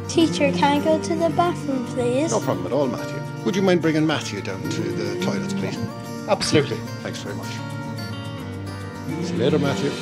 Teacher, can I go to the bathroom, please? No problem at all, Matthew. Would you mind bringing Matthew down to the toilets, please? Absolutely. Thanks very much. See you later, Matthew.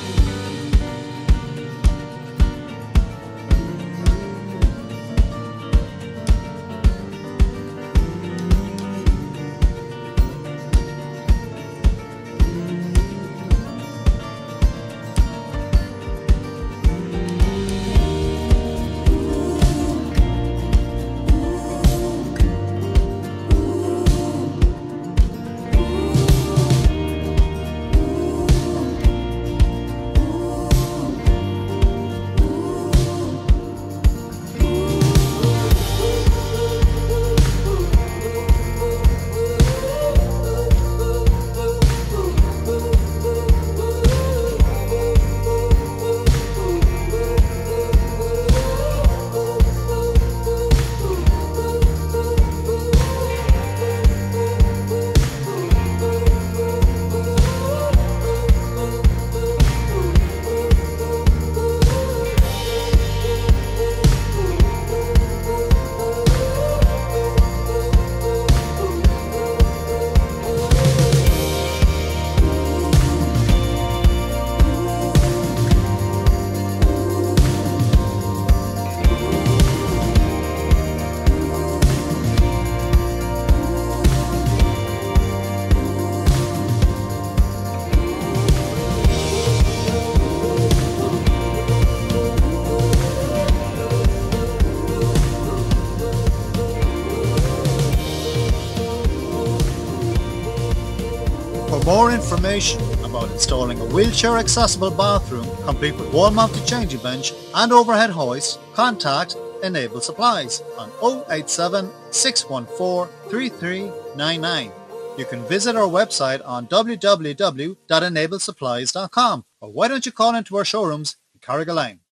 For more information about installing a wheelchair-accessible bathroom complete with wall-mounted changing bench and overhead hoist, contact Enable Supplies on 087 614 3399. You can visit our website on www.enableSupplies.com, or why don't you call into our showrooms in Carrigaline.